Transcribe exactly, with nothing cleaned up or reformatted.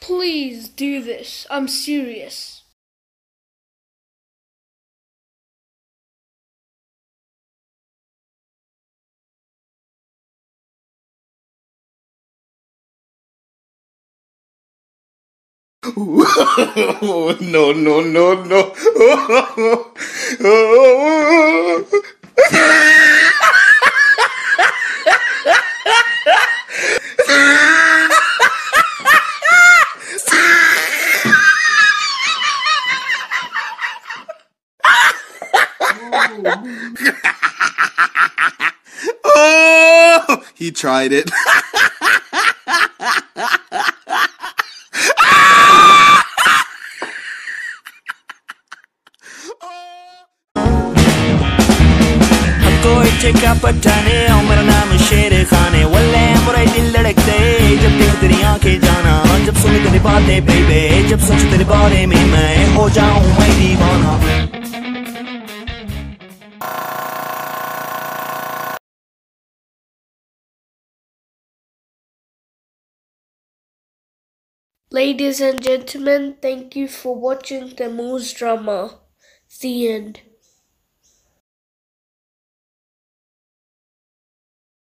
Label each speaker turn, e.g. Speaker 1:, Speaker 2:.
Speaker 1: Please do this. I'm serious.
Speaker 2: No, no, no, no. Oh, he tried it.
Speaker 3: कोई ठेका पठाने और मेरा नाम शेर खाने वल्ले मुराई दिल धड़कते जब देख तेरी आंखें जाना जब सुनी तेरी बातें बेबे जब सोचूं तेरे बारे में मैं हो जाऊं मैं दीवाना
Speaker 1: Ladies and gentlemen, thank you for watching Tamoor's drama. The end.